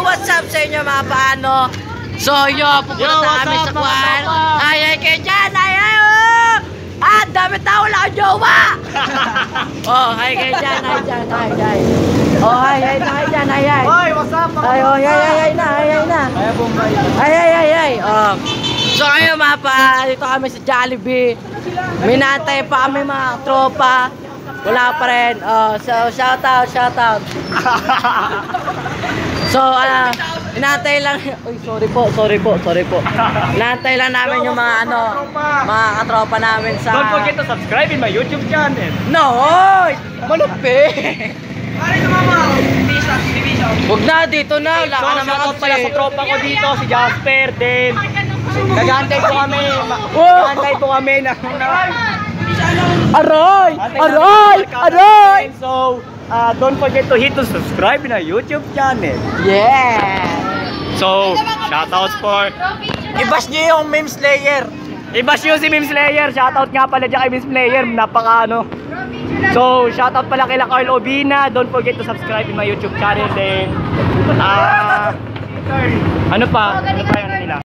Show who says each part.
Speaker 1: What's up sa inyo mga paano? So pupunta na kami sa kwan. Ay kayo dyan, ay oh! Ah, dami tao, wala akong jowa! Oh, hi kayo dyan, hi. Oh, hi dyan, hi.
Speaker 2: Hoy, what's up?
Speaker 1: Ay, oh, hi na.
Speaker 2: Ay, Bombay.
Speaker 1: Ay. So ngayon mga pa, dito kami sa Jollibee. Minantay pa kami mga tropa. Wala pa rin. So shout out. So inantay lang. Uy, sorry po. Inantay lang namin yung mga mga katropa namin sa.
Speaker 2: Don't forget to subscribe in my YouTube channel.
Speaker 1: No! Malupit! Huwag na, dito na. Wala ka na
Speaker 2: shoutout pala sa
Speaker 1: makapsi.
Speaker 2: tropa ko dito, si Jasper din. Nag-aantay po kami. Nag-aantay po kami na
Speaker 1: Aray!
Speaker 2: So, don't forget to hit to subscribe in our YouTube channel.
Speaker 1: Yeah!
Speaker 2: So, shoutouts for
Speaker 1: I-bash niyo yung meme slayer.
Speaker 2: i-bash nyo si Meme Slayer. Shoutout nga pala dyan kay Meme Slayer. Napaka ano. So, shoutout pala kay Carl Obina. Don't forget to subscribe in my YouTube channel din. Ano pa yung ano nila?